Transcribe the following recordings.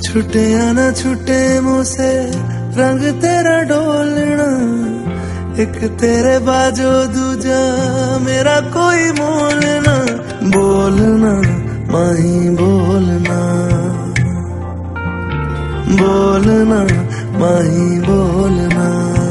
छुटे या ना छुटे मुझसे रंग तेरा डोलना, एक तेरे बाजो दूजा मेरा कोई मोल ना। बोलना माही बोलना, बोलना माही बोलना।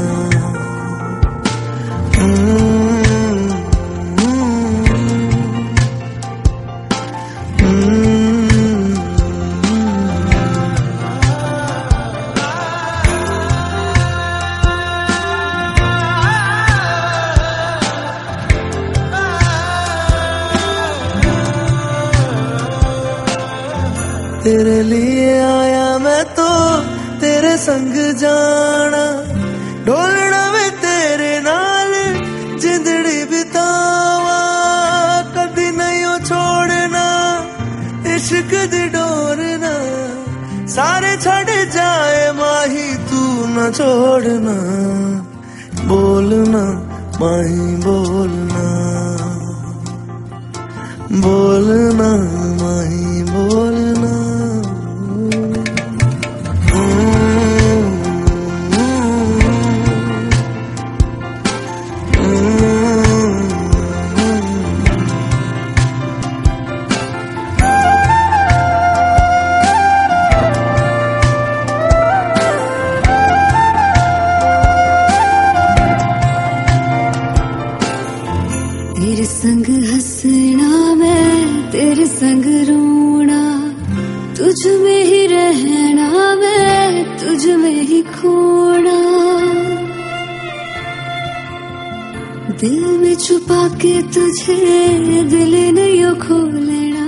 तेरे लिए आया मैं तो तेरे संग जाना, ढोलना में तेरे नाल जिंदड़ी बितावा, कदी नहीं छोड़ना इश्क दी डोरना। सारे छड़ जाए माही तू न छोड़ना, बोलना माही बोलना, बोलना माही बोलना। तेरे संग हंसना मैं तेरे संग रोना, तुझ में ही रहना मैं तुझ में ही खोना। दिल में छुपा के तुझे दिल नहीं खोलना।